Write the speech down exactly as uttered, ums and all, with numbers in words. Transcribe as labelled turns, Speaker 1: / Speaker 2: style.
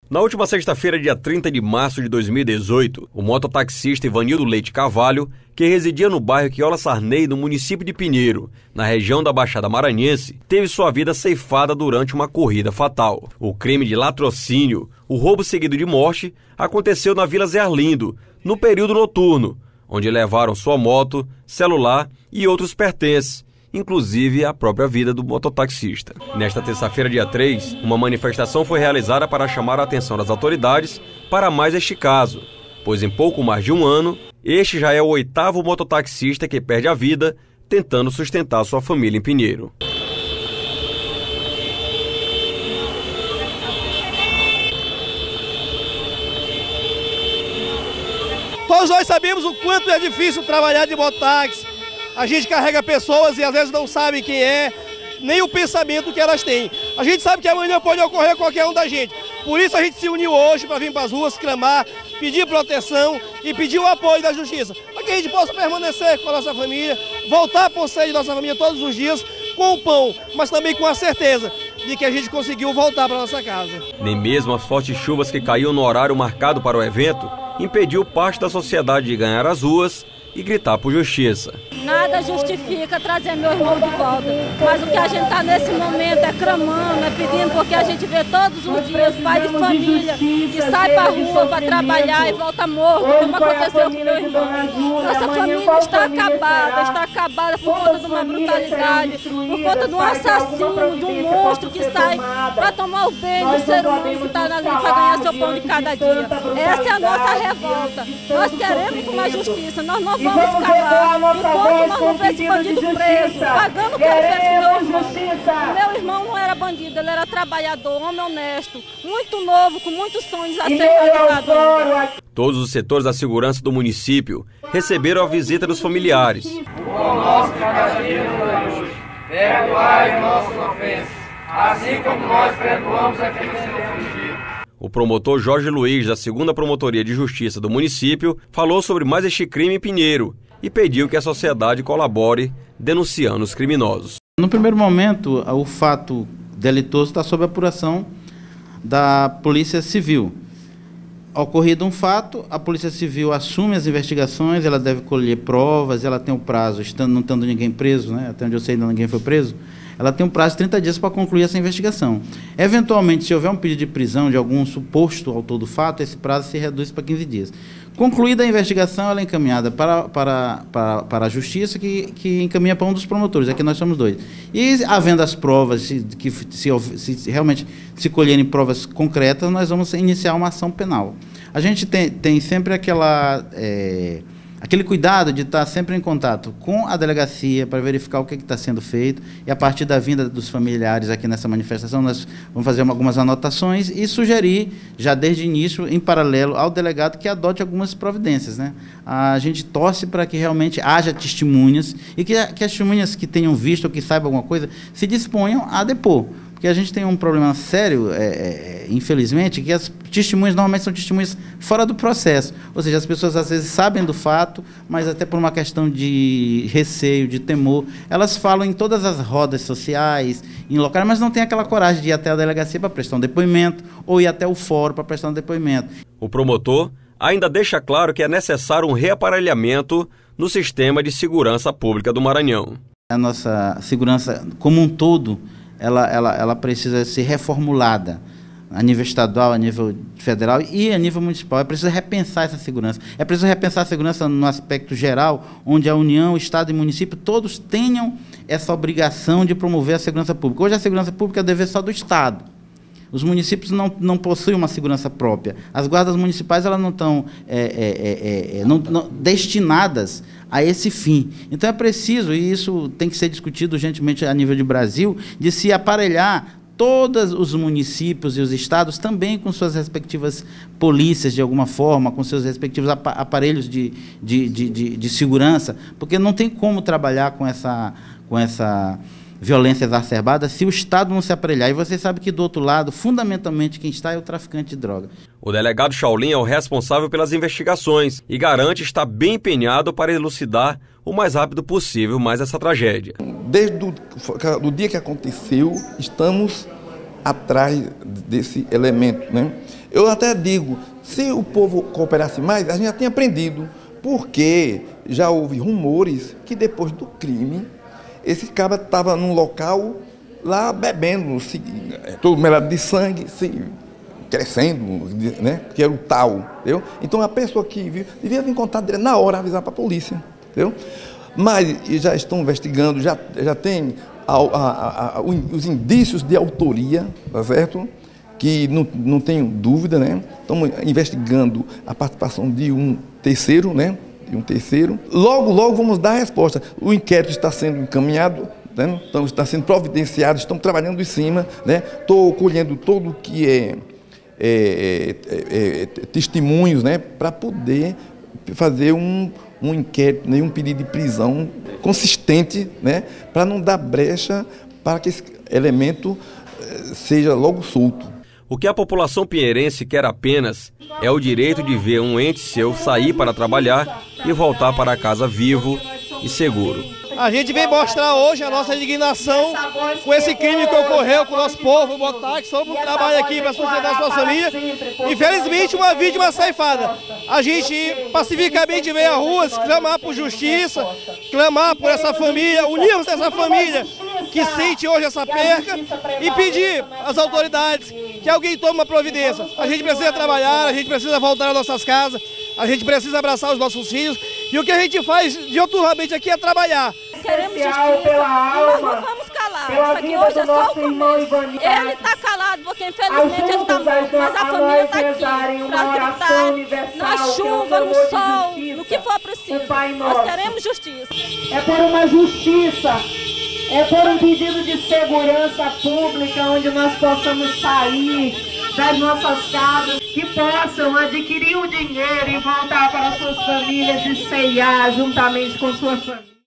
Speaker 1: Na última sexta-feira, dia trinta de março de dois mil e dezoito, o mototaxista Ivanildo Leite Carvalho, que residia no bairro Quiola Sarney, no município de Pinheiro, na região da Baixada Maranhense, teve sua vida ceifada durante uma corrida fatal. O crime de latrocínio, o roubo seguido de morte, aconteceu na Vila Zé Arlindo, no período noturno, onde levaram sua moto, celular e outros pertences, inclusive a própria vida do mototaxista. Nesta terça-feira, dia três, uma manifestação foi realizada para chamar a atenção das autoridades para mais este caso, pois em pouco mais de um ano, este já é o oitavo mototaxista que perde a vida tentando sustentar sua família em Pinheiro.
Speaker 2: Todos nós sabemos o quanto é difícil trabalhar de mototáxi. A gente carrega pessoas e às vezes não sabe quem é, nem o pensamento que elas têm. A gente sabe que amanhã pode ocorrer qualquer um da gente. Por isso a gente se uniu hoje para vir para as ruas, clamar, pedir proteção e pedir o apoio da justiça. Para que a gente possa permanecer com a nossa família, voltar para o seio de nossa família todos os dias com o pão, mas também com a certeza de que a gente conseguiu voltar para nossa casa.
Speaker 1: Nem mesmo as fortes chuvas que caíam no horário marcado para o evento impediu parte da sociedade de ganhar as ruas e gritar por justiça.
Speaker 3: Nada justifica trazer meu irmão de volta, mas o que a gente está nesse momento é clamando, é pedindo, porque a gente vê todos os dias pai de família que sai para a rua para trabalhar e volta morto, como aconteceu com meu irmão. Nossa família está acabada, está acabada por conta de uma brutalidade, por conta de um assassino, de um monstro que sai para tomar o bem do ser humano que está ali para ganhar seu pão de cada dia. Essa é a nossa revolta. Nós queremos uma justiça, nós não vamos calar enquanto nós não vemos esse bandido preso, pagando o que ele fez com meu irmão. Meu irmão não era bandido, ele era trabalhador, homem honesto, muito novo, com muitos sonhos a ser realizados.
Speaker 1: Todos os setores da segurança do município receberam a visita dos familiares.
Speaker 4: O nosso cada dia nos hoje, perdoai nossas ofensas, assim como nós perdoamos a quem nos ofendido.
Speaker 1: O promotor Jorge Luiz, da segunda Promotoria de Justiça do município, falou sobre mais este crime em Pinheiro e pediu que a sociedade colabore denunciando os criminosos.
Speaker 5: No primeiro momento, o fato delitoso está sob apuração da Polícia Civil. Ocorrido um fato, a Polícia Civil assume as investigações, ela deve colher provas, ela tem um prazo, estando, não estando ninguém preso, né? Até onde eu sei, ninguém foi preso, ela tem um prazo de trinta dias para concluir essa investigação. Eventualmente, se houver um pedido de prisão de algum suposto autor do fato, esse prazo se reduz para quinze dias. Concluída a investigação, ela é encaminhada para, para, para, para a Justiça, que, que encaminha para um dos promotores, aqui nós somos dois. E, havendo as provas, se, que, se, se realmente se colherem provas concretas, nós vamos iniciar uma ação penal. A gente tem, tem sempre aquela... É, aquele cuidado de estar sempre em contato com a delegacia para verificar o que está sendo feito, e a partir da vinda dos familiares aqui nessa manifestação, nós vamos fazer algumas anotações e sugerir, já desde o início, em paralelo ao delegado, que adote algumas providências, né? A gente torce para que realmente haja testemunhas e que, que as testemunhas que tenham visto ou que saibam alguma coisa se disponham a depor. Porque a gente tem um problema sério, é, é, infelizmente, que as testemunhas normalmente são testemunhas fora do processo. Ou seja, as pessoas às vezes sabem do fato, mas até por uma questão de receio, de temor, elas falam em todas as rodas sociais, em locais, mas não tem aquela coragem de ir até a delegacia para prestar um depoimento ou ir até o fórum para prestar um depoimento.
Speaker 1: O promotor ainda deixa claro que é necessário um reaparelhamento no sistema de segurança pública do Maranhão.
Speaker 5: A nossa segurança como um todo, Ela, ela, ela precisa ser reformulada a nível estadual, a nível federal e a nível municipal. É preciso repensar essa segurança. É preciso repensar a segurança no aspecto geral, onde a União, o Estado e o município todos tenham essa obrigação de promover a segurança pública. Hoje a segurança pública é dever só do Estado. Os municípios não, não possuem uma segurança própria. As guardas municipais elas não estão é, é, é, é, não, não, destinadas a esse fim. Então é preciso, e isso tem que ser discutido urgentemente a nível de Brasil, de se aparelhar todos os municípios e os estados também com suas respectivas polícias, de alguma forma, com seus respectivos aparelhos de, de, de, de, de segurança, porque não tem como trabalhar com essa, com essa violência exacerbada se o Estado não se aparelhar. E você sabe que, do outro lado, fundamentalmente, quem está é o traficante de droga.
Speaker 1: O delegado Shaolin é o responsável pelas investigações e garante estar bem empenhado para elucidar o mais rápido possível mais essa tragédia.
Speaker 6: Desde o do dia que aconteceu, estamos atrás desse elemento, né? Eu até digo, se o povo cooperasse mais, a gente já tinha aprendido, porque já houve rumores que depois do crime, esse cara estava num local lá bebendo, se, todo melado de sangue, se, crescendo, né? Que era o tal, entendeu? Então a pessoa que viu, devia vir contar na hora, avisar para a polícia, entendeu? Mas já estão investigando, já, já tem a, a, a, os indícios de autoria, tá certo? Que não, não tenho dúvida, né? Estamos investigando a participação de um terceiro, né? De um terceiro. Logo, logo vamos dar a resposta. O inquérito está sendo encaminhado, né? Então, está sendo providenciado, estamos trabalhando em cima, né? Estou colhendo todo o que é, é, é, é testemunhos, né? Para poder fazer um, um inquérito, né? Um pedido de prisão consistente, né? Para não dar brecha para que esse elemento seja logo solto.
Speaker 1: O que a população pinheirense quer apenas é o direito de ver um ente seu sair para trabalhar e voltar para casa vivo e seguro.
Speaker 2: A gente vem mostrar hoje a nossa indignação com esse crime que ocorreu com o nosso povo, o mototáxi, sobre o trabalho aqui para sustentar a sua família. Infelizmente, uma vítima ceifada. A gente pacificamente veio à rua clamar por justiça, clamar por essa família, unirmos essa família que sente hoje essa perca e pedir às autoridades que alguém tome uma providência. A gente precisa trabalhar, a gente precisa voltar às nossas casas, a gente precisa abraçar os nossos filhos e o que a gente faz diuturnamente aqui é trabalhar.
Speaker 3: Queremos justiça, nós não vamos calar. Isso aqui hoje é só o começo. Ele está calado porque infelizmente ele está morto, mas a família está aqui para gritar na chuva, no sol, no que for preciso. Nós queremos justiça.
Speaker 7: É por uma justiça, é por um pedido de segurança pública onde nós possamos sair das nossas casas, que possam adquirir o dinheiro e voltar para suas famílias e ceiar juntamente com sua família.